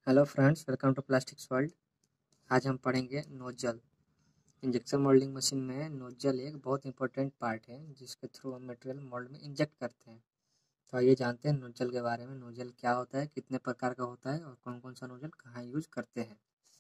Hello friends, welcome to plastics world. आज हम पढ़ेंगे नोजल। इंजेक्शन मोल्डिंग मशीन में नोजल एक बहुत इंपॉर्टेंट पार्ट है जिसके थ्रू हम मटेरियल मोल्ड में इंजेक्ट करते हैं। तो आइए जानते हैं नोजल के बारे में। नोजल क्या होता है, कितने प्रकार का होता है और कौन कौन सा नोजल कहाँ यूज करते हैं।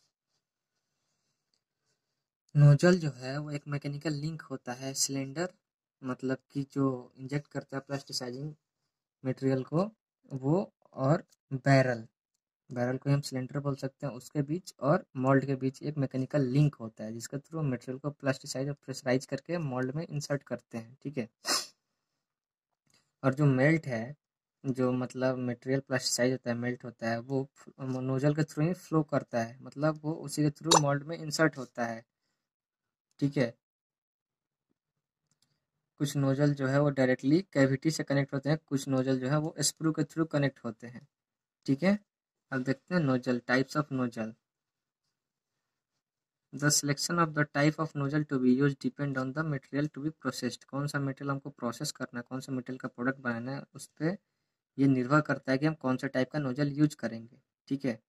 नोजल जो है वो एक मैकेनिकल लिंक होता है सिलेंडर, मतलब कि जो इंजेक्ट करता है प्लास्टिसाइजिंग मटेरियल को, वो और बैरल बैरल को हम सिलेंडर बोल सकते हैं, उसके बीच और मोल्ड के बीच एक मैकेनिकल लिंक होता है जिसके थ्रू मटेरियल को प्लास्टिसाइज और प्रेशराइज करके मोल्ड में इंसर्ट करते हैं। ठीक है। और जो मेल्ट है, जो मतलब मटेरियल प्लास्टिसाइज होता है, मेल्ट होता है, वो नोजल के थ्रू ही फ्लो करता है, मतलब वो उसी के थ्रू मोल्ड में इंसर्ट होता है। ठीक है। कुछ नोजल जो है वो डायरेक्टली कैविटी से कनेक्ट होते हैं, कुछ नोजल जो है वो स्क्रू के थ्रू कनेक्ट होते हैं। ठीक है। अब देखते हैं nozzle, types of nozzle. The selection of the type of nozzle to be used depend on the material to be processed। कौन सा मटेरियल हमको प्रोसेस करना है, कौन सा मटेरियल का प्रोडक्ट बनाना है, उस पर ये निर्भर करता है कि हम कौन सा टाइप का नोजल यूज करेंगे। ठीक है।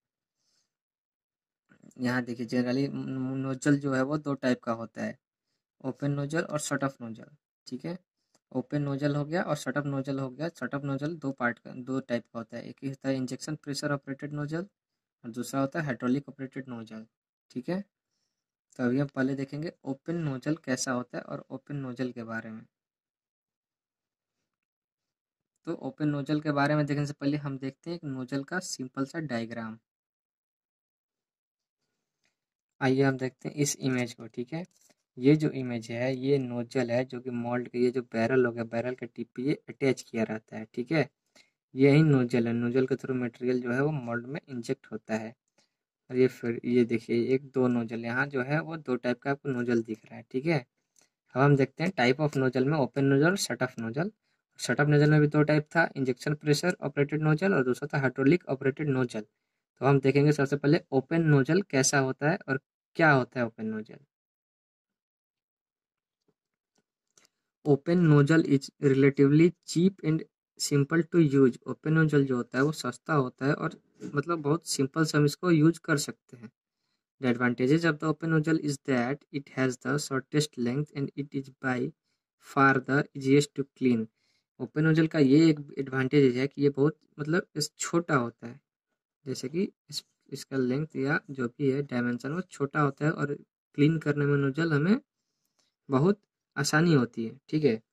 यहाँ देखिए, जनरली नोजल जो है वो दो टाइप का होता है, ओपन नोजल और शट ऑफ नोजल। ठीक है। ओपन नोजल हो गया और शट ऑफ नोजल हो गया। शट ऑफ नोजल दो टाइप का होता है, एक ही होता है इंजेक्शन प्रेशर ऑपरेटेड नोजल और दूसरा होता है हाइड्रोलिक ऑपरेटेड नोजल। ठीक है। तो अभी हम पहले देखेंगे ओपन नोजल कैसा होता है और ओपन नोजल के बारे में। तो ओपन नोजल के बारे में देखने से पहले हम देखते हैं एक नोजल का सिंपल सा डायग्राम। आइए हम देखते हैं इस इमेज को। ठीक है। ये जो इमेज है ये नोजल है जो कि मोल्ड के, ये जो बैरल हो गया, बैरल के टिप पे ये अटैच किया रहता है। ठीक है। यही नोजल है, नोजल के थ्रू मटेरियल जो है वो मोल्ड में इंजेक्ट होता है। और ये फिर ये देखिए, एक दो नोजल यहाँ जो है वो दो टाइप का आपको नोजल दिख रहा है। ठीक है। अब हम देखते हैं टाइप ऑफ नोजल में ओपन नोजल और shut off nozzle. Shut off nozzle में भी दो टाइप था, इंजेक्शन प्रेशर ऑपरेटेड नोजल और दूसरा था हाइड्रोलिक ऑपरेटेड नोजल। तो हम देखेंगे सबसे पहले ओपन नोजल कैसा होता है और क्या होता है open nozzle. Open nozzle is relatively cheap and simple to use. Open nozzle जो होता है वो सस्ता होता है और मतलब बहुत सिंपल से हम इसको यूज कर सकते हैं। The advantages of the open nozzle is that it has the shortest length and it is by far the easiest to clean। Open nozzle का ये एक एडवांटेज है कि ये बहुत मतलब इस छोटा होता है, जैसे कि इसका लेंथ या जो भी है डायमेंशन वो छोटा होता है और क्लीन करने में नोजल हमें बहुत आसानी होती है। ठीक है।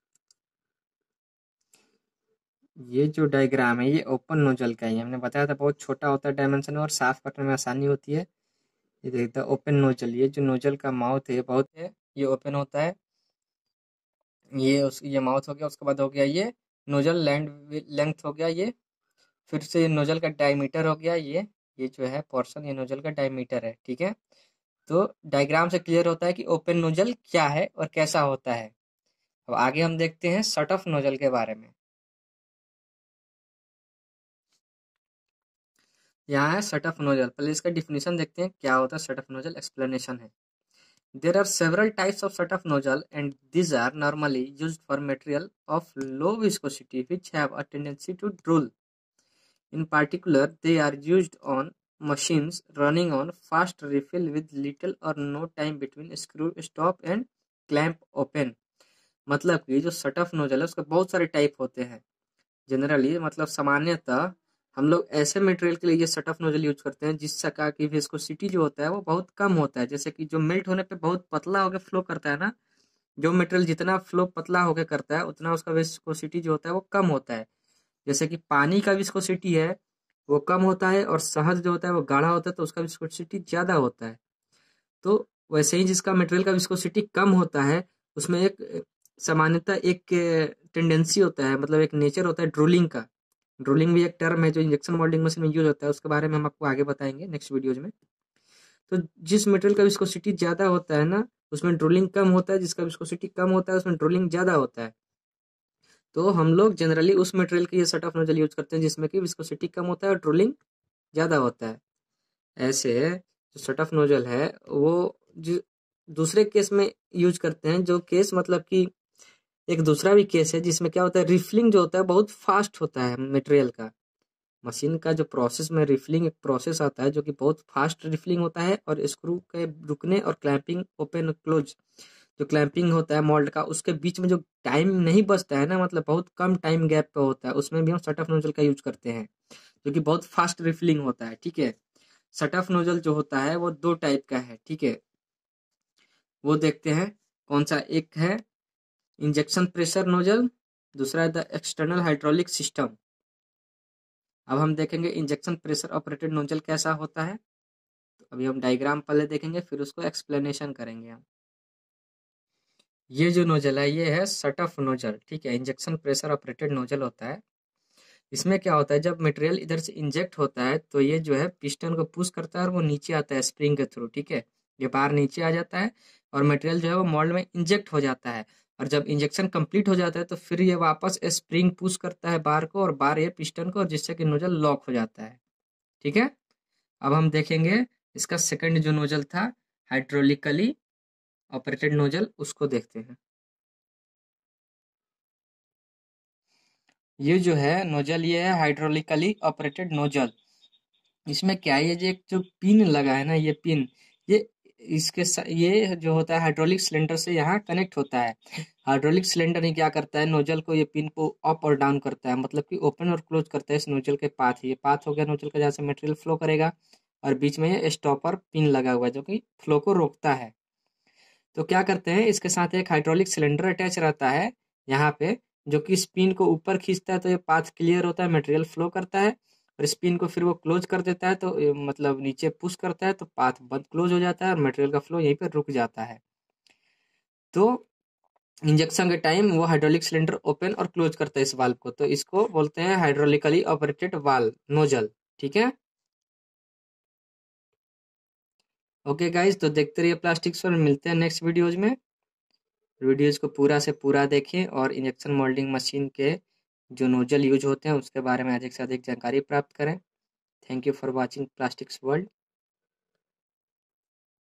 ये जो डायग्राम है ये ओपन नोजल का ही है। हमने बताया था बहुत छोटा होता है डायमेंशन में और साफ करने में आसानी होती है। ये देखता ओपन नोजल, ये जो नोजल का माउथ है बहुत है, ये ओपन होता है। ये माउथ हो गया, उसके बाद हो गया ये नोजल लेंथ हो गया ये। फिर से नोजल का डायमीटर हो गया ये जो है पोर्शन, ये नोजल का डायमीटर है। ठीक है। तो डायग्राम से क्लियर होता है कि ओपन नोजल क्या है और कैसा होता है। अब आगे हम देखते हैं शट ऑफ नोजल के बारे में। यहाँ है शट ऑफ नोजल। पहले इसका डिफिनेशन देखते हैं क्या होता है शट ऑफ नोजल, एक्सप्लेनेशन है। There are several types of shut-off nozzle, and these are normally used for material of low viscosity which have a tendency to drool. In particular, they are used on machines running on fast refill with little or no time between screw stop and clamp open। मतलब कि जो shut off nozzle है उसके बहुत सारे type होते हैं। Generally मतलब सामान्यतः हम लोग ऐसे मटेरियल के लिए ये शट ऑफ नोजल यूज करते हैं जिसका की विस्कोसिटी जो होता है वो बहुत कम होता है, जैसे कि जो मेल्ट होने पे बहुत पतला होकर फ्लो करता है ना। जो मटेरियल जितना फ्लो पतला होकर करता है उतना उसका विस्कोसिटी जो होता है वो कम होता है। जैसे कि पानी का विस्कोसिटी है वो कम होता है और शहद जो होता है वो गाढ़ा होता है तो उसका विस्कोसिटी ज्यादा होता है। तो वैसे ही जिसका मटेरियल का विस्कोसिटी कम होता है उसमें एक सामान्यतः एक टेंडेंसी होता है, मतलब एक नेचर होता है ड्रोलिंग का। ड्रोलिंग भी एक टर्म है जो इंजेक्शन मोल्डिंग मशीन में यूज होता है, उसके बारे में हम आपको आगे बताएंगे नेक्स्ट वीडियोज में। तो जिस मटेरियल का विस्कोसिटी ज्यादा होता है ना उसमें ड्रोलिंग कम होता है, जिसका विस्कोसिटी कम होता है उसमें ड्रोलिंग ज्यादा होता है। तो हम लोग जनरली उस मटेरियल के ये सेट ऑफ नोजल यूज करते हैं जिसमें कि विस्कोसिटी कम होता है और ड्रोलिंग ज्यादा होता है। ऐसे जो सेट ऑफ नोजल है वो जो दूसरे केस में यूज करते हैं, जो केस मतलब कि एक दूसरा भी केस है जिसमें क्या होता है रिफिलिंग जो होता है बहुत फास्ट होता है मटेरियल का। मशीन का जो प्रोसेस में रिफिलिंग एक प्रोसेस आता है जो कि बहुत फास्ट रिफिलिंग होता है, और स्क्रू के रुकने और क्लैंपिंग ओपन और क्लोज, जो क्लैंपिंग होता है मोल्ड का, उसके बीच में जो टाइम नहीं बचता है ना, मतलब बहुत कम टाइम गैप पे होता है, उसमें भी हम शट ऑफ नोजल का यूज करते हैं, जो कि बहुत फास्ट रिफिलिंग होता है। ठीक है, शट ऑफ नोजल जो होता है वो दो टाइप का है। ठीक है, वो देखते हैं कौन सा। एक है इंजेक्शन प्रेशर नोजल, दूसरा है द एक्सटर्नल हाइड्रोलिक सिस्टम। अब हम देखेंगे इंजेक्शन प्रेशर ऑपरेटेड नोजल कैसा होता है। तो अभी हम डायग्राम पहले देखेंगे, फिर उसको एक्सप्लेनेशन करेंगे हम। ये जो नोजल है ये है शट ऑफ नोजल। ठीक है, इंजेक्शन प्रेशर ऑपरेटेड नोजल होता है। इसमें क्या होता है, जब मटेरियल इधर से इंजेक्ट होता है तो ये जो है पिस्टन को पुश करता है और वो नीचे आता है स्प्रिंग के थ्रू। ठीक है, ये बार नीचे आ जाता है और मटेरियल जो है वो मोल्ड में इंजेक्ट हो जाता है, और जब इंजेक्शन कंप्लीट हो जाता है तो फिर ये वापस स्प्रिंग पुश करता है बार को, और बार ये पिस्टन को, और जिससे कि नोजल लॉक हो जाता है। ठीक है, अब हम देखेंगे इसका सेकंड जो नोजल था, हाइड्रोलिकली ऑपरेटेड नोजल, उसको देखते हैं। ये जो है नोजल, ये है हाइड्रोलिकली ऑपरेटेड नोजल। इसमें क्या है, ये जो एक जो पिन लगा है ना, ये पिन, ये ये जो होता है हाइड्रोलिक सिलेंडर से यहाँ कनेक्ट होता है। हाइड्रोलिक सिलेंडर ही क्या करता है, नोजल को, ये पिन को अप और डाउन करता है, मतलब कि ओपन और क्लोज करता है इस नोजल के पाथ। ये पाथ हो गया नोजल का जहाँ से मटेरियल फ्लो करेगा, और बीच में ये स्टॉपर पिन लगा हुआ है जो कि फ्लो को रोकता है। तो क्या करते हैं, इसके साथ एक हाइड्रोलिक सिलेंडर अटैच रहता है यहाँ पे, जो कि स्पिन को ऊपर खींचता है, तो ये पाथ क्लियर होता है, मटेरियल फ्लो करता है। और स्पिन को फिर वो क्लोज कर देता है, तो मतलब नीचे पुश करता है, तो पाथ बंद क्लोज हो जाता है और मटेरियल का फ्लो यहीं पे रुक जाता है। तो इंजेक्शन के टाइम वो हाइड्रोलिक सिलेंडर ओपन और क्लोज करता है इस वाल्व को, तो इसको बोलते हैं हाइड्रोलिकली ऑपरेटेड वाल्व नोजल। ठीक है, ओके गाइज, तो देखते रहिए प्लास्टिक्स पर, मिलते हैं नेक्स्ट वीडियोज में। वीडियोज को पूरा से पूरा देखें और इंजेक्शन मोल्डिंग मशीन के जो नोजल यूज होते हैं उसके बारे में अधिक से अधिक जानकारी प्राप्त करें। Thank you for watching plastics world.